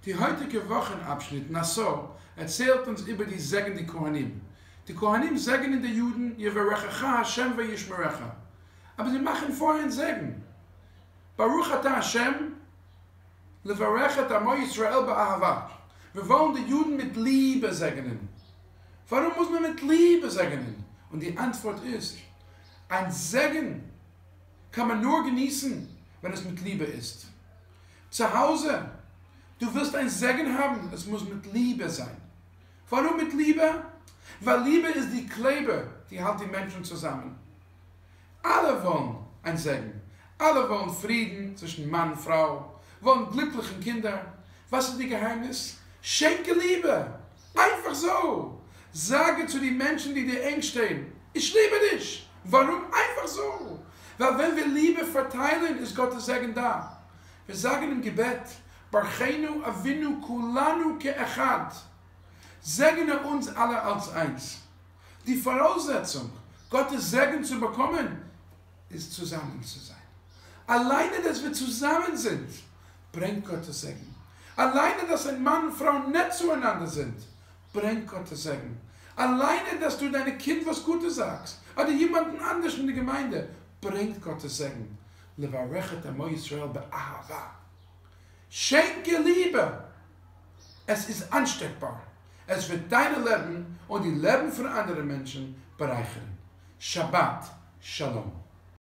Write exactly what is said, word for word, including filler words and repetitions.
Die heutige Wochenabschnitt, Nassau, erzählt uns über die Segen der Kohanim. Die Kohanim segnen die Juden, Yevarechecha Hashem v'yishmerecha. Aber sie machen vorher einen Segen. Baruch atah Hashem, levarechet amo Yisrael ba'ahava. Wir wollen die Juden mit Liebe segnen. Warum muss man mit Liebe segnen? Und die Antwort ist, ein Segen kann man nur genießen, wenn es mit Liebe ist. Zu Hause, du wirst ein Segen haben, es muss mit Liebe sein. Warum mit Liebe? Weil Liebe ist die Klebe, die hält die Menschen zusammen. Alle wollen ein Segen. Alle wollen Frieden zwischen Mann und Frau, wollen glückliche Kinder. Was ist das Geheimnis? Schenke Liebe. Einfach so. Sage zu den Menschen, die dir eng stehen, ich liebe dich. Warum? Einfach so. Weil wenn wir Liebe verteilen, ist Gottes Segen da. Wir sagen im Gebet, Barchenu avinu kulanu ke'echad. Segne uns alle als eins. Die Voraussetzung, Gottes Segen zu bekommen, ist zusammen zu sein. Alleine, dass wir zusammen sind, bringt Gottes Segen. Alleine, dass ein Mann und Frau nett zueinander sind, bringt Gottes Segen. Alleine, dass du deinem Kind was Gutes sagst, oder jemanden anders in der Gemeinde, bringt Gottes Segen. Levarechet amo Yisrael be'ahava. Schenke Liebe. Es ist ansteckbar. Es wird dein Leben und die Leben von anderen Menschen bereichern. Shabbat Shalom.